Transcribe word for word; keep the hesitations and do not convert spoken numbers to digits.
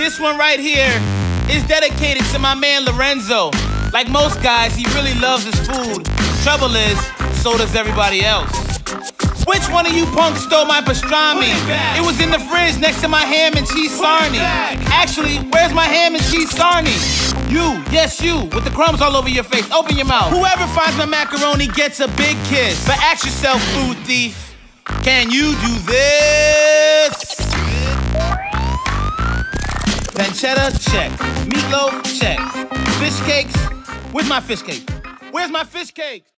This one right here is dedicated to my man Lorenzo. Like most guys, he really loves his food. Trouble is, so does everybody else. Which one of you punks stole my pastrami? It, it was in the fridge next to my ham and cheese sarnie. Actually, where's my ham and cheese sarnie? You, yes you, with the crumbs all over your face. Open your mouth. Whoever finds my macaroni gets a big kiss. But ask yourself, food thief, can you do this? Pancetta, check. Meatloaf, check. Fish cakes, where's my fish cake? Where's my fish cake?